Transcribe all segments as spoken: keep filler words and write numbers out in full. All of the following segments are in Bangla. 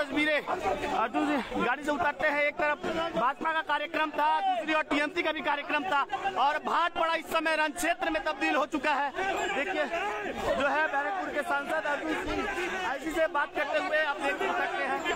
तस्वीरें गाड़ी से उतरते हैं। एक तरफ भाजपा का कार्यक्रम था, दूसरी ओर टीएमसी का भी कार्यक्रम था और भाटपाड़ा इस समय रण क्षेत्र में तब्दील हो चुका है। देखिए जो है बैरकपुर के सांसद अर्जुन सिंह आईसी से बात करते हुए आप देख सकते हैं।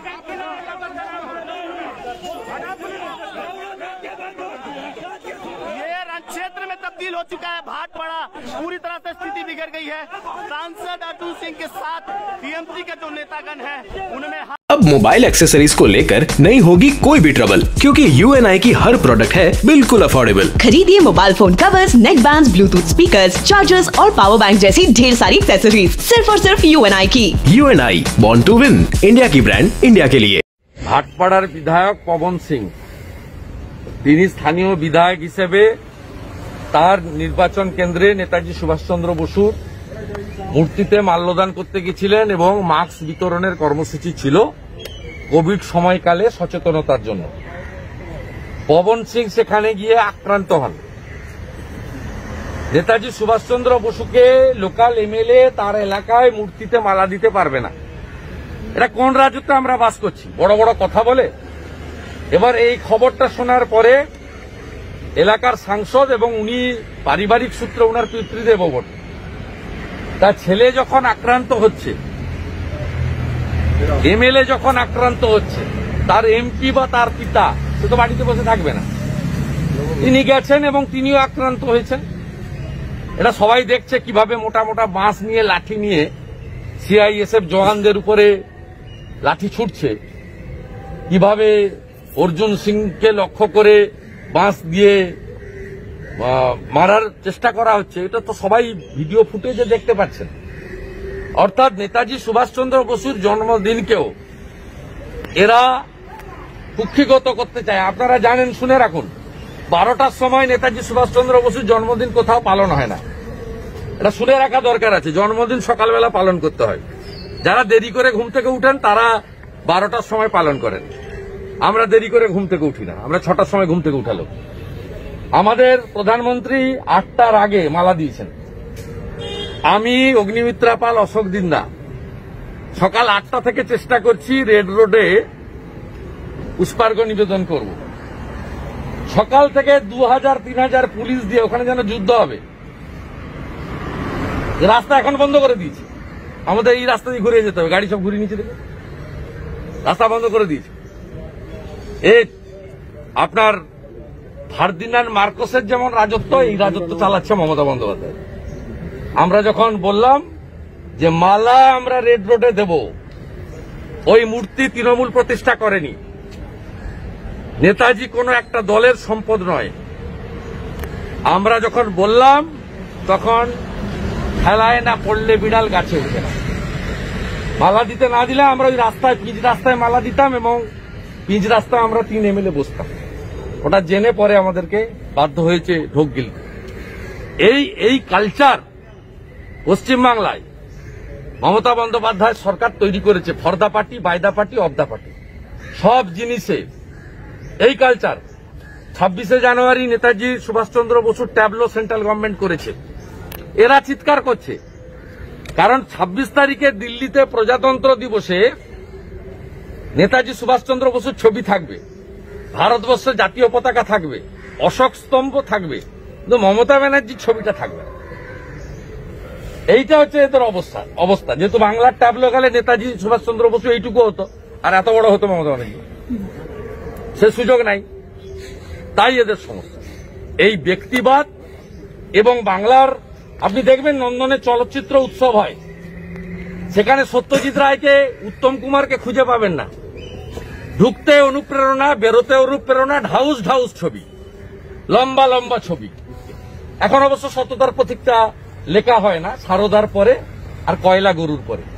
ये रण क्षेत्र में तब्दील हो चुका है। भाटपाड़ा पूरी तरह से स्थिति बिगड़ गई है। सांसद अर्जुन सिंह के साथ टीएमसी के जो नेतागण हैं उनमें अब मोबाइल एक्सेसरीज को लेकर नहीं होगी कोई भी ट्रबल, क्योंकि यूएनआई की हर प्रोडक्ट है बिल्कुल अफोर्डेबल। खरीदिए mobile phone covers, neck bands, Bluetooth speakers, chargers और पावर बैंक जैसी ढेर सारी एक्सेसरीज सिर्फ और सिर्फ यूएनआई की। UNI, born to win, India की ब्रांड इंडिया के लिए। ভাটপাড়ার বিধায়ক পবন সিং তিনি স্থানীয় বিধায়ক হিসেবে তার নির্বাচন কেন্দ্রে নেতাজি সুভাষচন্দ্র বসুর মূর্তিতে মাল্যদান করতে গিয়েছিলেন এবং মাস্ক বিতরণের কর্মসূচি ছিল কোভিড সময়কালে সচেতনতার জন্য। পবন সিং সেখানে গিয়ে আক্রান্ত হন। নেতাজি সুভাষচন্দ্র বসুকে লোকাল এমএলএ তার এলাকায় মূর্তিতে মালা দিতে পারবে না। এটা কোন রাজত্বে আমরা বাস করছি? বড় বড় কথা বলে। এবার এই খবরটা শোনার পরে এলাকার সাংসদ এবং উনি পারিবারিক সূত্রে ওনার পিতৃদেব বটে, তার ছেলে যখন আক্রান্ত হচ্ছে, এমএলএ যখন আক্রান্ত হচ্ছে, তার এমপি বা তার পিতা সে তো বাড়িতে বসে থাকবে না। তিনি গেছেন এবং তিনিও আক্রান্ত হয়েছেন। এটা সবাই দেখছে কিভাবে মোটা মোটা বাঁশ নিয়ে লাঠি নিয়ে সিআইএসএফ জওয়ানদের উপরে লাঠি ছুটছে, কিভাবে অর্জুন সিংকে লক্ষ্য করে বাঁশ দিয়ে মারার চেষ্টা করা হচ্ছে। এটা তো সবাই ভিডিও ফুটেজে দেখতে পাচ্ছেন। অর্থাৎ নেতাজি সুভাষচন্দ্র বসুর জন্মদিনকেও এরা কুক্ষিগত করতে চায়। আপনারা জানেন, শুনে রাখুন, বারোটার সময় নেতাজি সুভাষচন্দ্র বসুর জন্মদিন কোথাও পালন হয় না। এটা শুনে রাখা দরকার আছে। জন্মদিন সকালবেলা পালন করতে হয়। যারা দেরি করে ঘুম থেকে উঠেন তারা বারোটার সময় পালন করেন। আমরা দেরি করে ঘুম থেকে উঠি না, আমরা ছটার সময় ঘুম থেকে উঠালো। আমাদের প্রধানমন্ত্রী আটটার আগে মালা দিয়েছেন। আমি অগ্নিমিত্রা পাল, অশোক দিন্দা সকাল আটটা থেকে চেষ্টা করছি রেড রোডে পুষ্পার্ঘ্য নিবেদন করব। সকাল থেকে দু হাজার তিন হাজার পুলিশ দিয়ে ওখানে যেন যুদ্ধ হবে। রাস্তা এখন বন্ধ করে দিয়েছে। আমাদের এই রাস্তা দিয়ে ঘুরে যেতে হবে, গাড়ি সব ঘুরিয়ে নিচে দেবে, রাস্তা বন্ধ করে দিয়েছে। এই আপনার ফার্দিনান্ড মার্কোসের যেমন রাজত্ব, এই রাজত্ব চালাচ্ছে মমতা বন্দ্যোপাধ্যায়। আমরা যখন বললাম যে মালা আমরা রেড রোডে দেব, ওই মূর্তি তৃণমূল প্রতিষ্ঠা করেনি, নেতাজি কোনো একটা দলের সম্পদ নয়। আমরা যখন বললাম তখন খেলায় না পড়লে বিড়াল গাছে উঠে না। মালা দিতে না দিলে আমরা ওই রাস্তায়, পিচ রাস্তায় মালা দিতাম এবং পিচ রাস্তায় আমরা তিন এমএলএ বসতাম। ওটা জেনে পরে আমাদেরকে বাধ্য হয়েছে ঢোক গিলতে। এই এই কালচার পশ্চিমবাংলায় মমতা বন্দ্যোপাধ্যায় সরকার তৈরি করেছে। For the party, by the party, of the party, সব জিনিসে এই কালচার। ছাব্বিশে জানুয়ারি নেতাজি সুভাষচন্দ্র বসুর ট্যাবলো সেন্ট্রাল গভর্নমেন্ট করেছে। এরা চিৎকার করছে কারণ ছাব্বিশ তারিখে দিল্লিতে প্রজাতন্ত্র দিবসে নেতাজি সুভাষচন্দ্র বসুর ছবি থাকবে, ভারতবর্ষের জাতীয় পতাকা থাকবে, অশোক স্তম্ভ থাকবে, কিন্তু মমতা ব্যানার্জির ছবিটা থাকবে। এইটা হচ্ছে এদের অবস্থা অবস্থা যেহেতু বাংলার ট্যাবলো গেলে নেতাজি সুভাষচন্দ্র বসু এইটুকু হতো, আর এত বড় হতো মমতা ব্যানার্জি, সে সুযোগ নাই। তাই এদের সমস্যা এই ব্যক্তিবাদ। এবং বাংলার আপনি দেখবেন নন্দনে চলচ্চিত্র উৎসব হয়, সেখানে সত্যজিৎ রায়কে, উত্তম কুমারকে খুঁজে পাবেন না। ঢুকতে অনুপ্রেরণা, বেরোতে অনুপ্রেরণা, ঢাউস ঢাউস ছবি, লম্বা লম্বা ছবি। এখন অবশ্য সততার প্রতীকটা লেখা হয় না, সারদার পরে আর কয়লা গরুর পরে।